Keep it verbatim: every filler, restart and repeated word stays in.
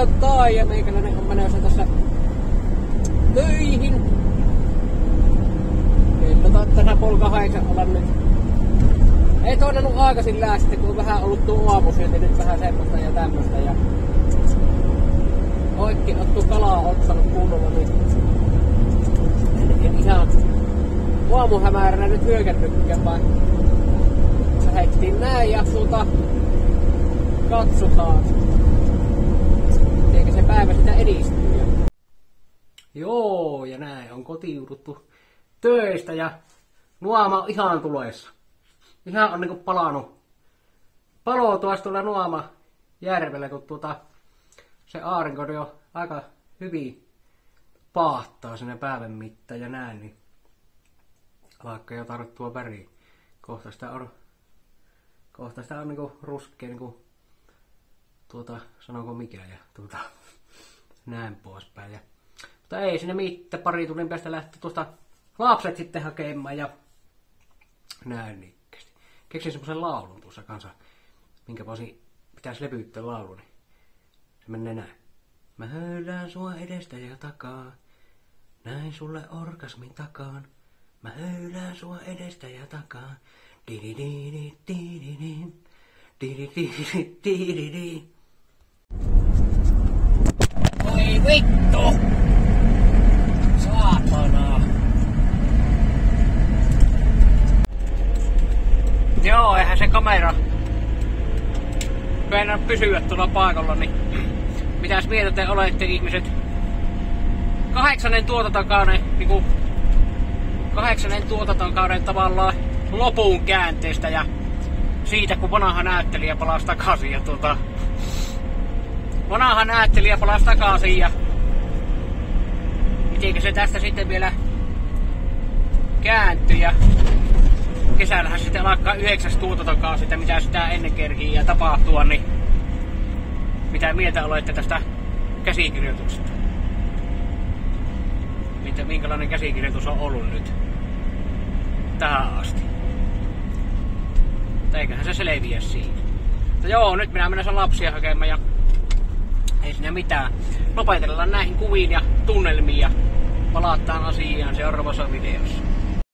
odottaa ja meikäläinen on menossa tässä töihin. Kello tänä puoli kahdeksan olla nyt. Ei toinen ollut aikaisin lähteä, kun on vähän ollut tuo aamusyönti nyt vähän semmoista ja tämmöstä. Ja oikein ottu kalaa ottanut kunnolla, niin en ihan aamuhämäränä nyt hyökännytkään, vaan lähdettiin näin ja tuota katsotaan, eikä se päivä sitä edistyy. Joo, ja näin on kotiuduttu töistä ja Nuoma on ihan tulessa. Ihan on niinku palannut. Palo tuossa tuolla Nuoma järvellä, kun tuota se aurinko jo aika hyvin paahtaa sinne päivän mittaan ja näin, niin alkaa jo tarttua väriin. Kohta sitä on, kohta sitä on niinku ruskea, niinku, tuota, sanonko mikä ja tuota, näin poispäin. Ja, mutta ei sinne mitään, pari tunnin päästä lähtee tuosta lapset sitten hakemaan ja näin niikkästi. Keksin semmosen laulun tuossa kanssa, minkä voisin, pitäisi levyyttää laulu, niin se menee näin. Mä höylään sua edestä ja takaa, näin sulle orgasmin takaan. Mä höylään sua edestä ja takaa. Di-di-di-di, di-di-di, di-di-di-di, di-di-di. Oi vittu! Saatana! Joo, eihän se kamera meinaa pysyä tuolla paikalla, niin mitäs mieltä te olette ihmiset? Kahdeksannen tuotantokauden, niinku kahdeksannen tuotantokauden tavallaan lopun käänteestä ja siitä kun vanha näyttelijä palasi takaisin ja tuota vanha näyttelijä palasi takaisin ja mitenkä se tästä sitten vielä kääntyi ja kesällähän sitten alkaa yhdeksäs tuotantokausi, mitä sitä ennen kerkii ja tapahtua, niin mitä mieltä olette tästä käsikirjoituksesta? Mitä, minkälainen käsikirjoitus on ollut nyt tähän asti? Mutta eiköhän se selviä siinä. Mutta joo, nyt minä menen lapsia hakemaan ja ei siinä mitään. Lopetellaan näihin kuviin ja tunnelmiin ja palataan asiaan seuraavassa videossa.